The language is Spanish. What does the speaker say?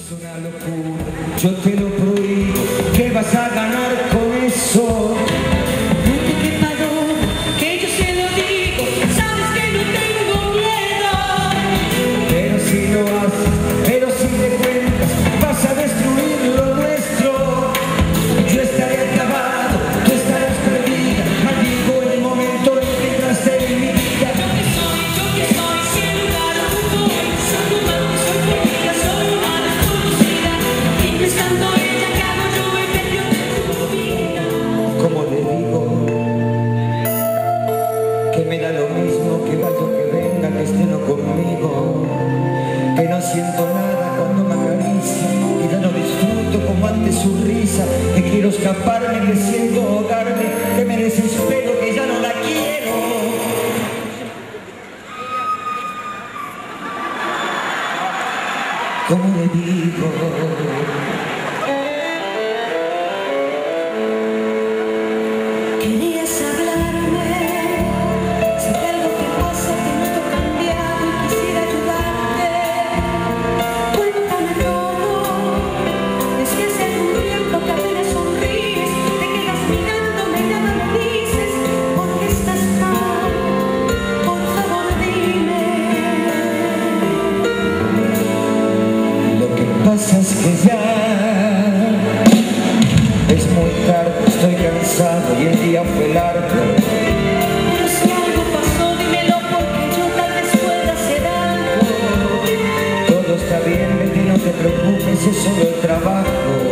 Es una locura, yo te lo prohíbo. ¿Qué vas a ganar con eso? No te quepa duda que yo se lo digo. Sabes que no tengo miedo. Pero si lo haces, pero si te cuentas, vas a destruir lo nuestro. Yo estaré acabado, tú estarás perdida. Maldigo el momento en que entraste en mi vida. Yo que soy, si en lugar tú voy. Soy humana, soy querida, soy una desconocida. Y estando ella, ¿qué hago yo en medio de tu vida? Como le digo, que me da lo mismo, que vaya o que venga, que esté no conmigo, que no siento nada cuando me acaricia, que ya no disfruto como antes su risa, que quiero escaparme, que siento ahogarme, que me desespero, que ya no la quiero. Como le digo, Querías hablarme, sé que algo te pasa, que noto cambiado y quisiera ayudarte. Cuéntame todo, es que hace algún tiempo que apenas sonríes, te quedas mirándome y nada me dices, ¿por qué estás mal? Por favor dime. lo que pasa es que ya es muy tarde, estoy cansado y el día fue largo. Pero si algo pasó, dímelo porque yo tal vez pueda hacer algo. Todo está bien, Betty, no te preocupes, es solo el trabajo.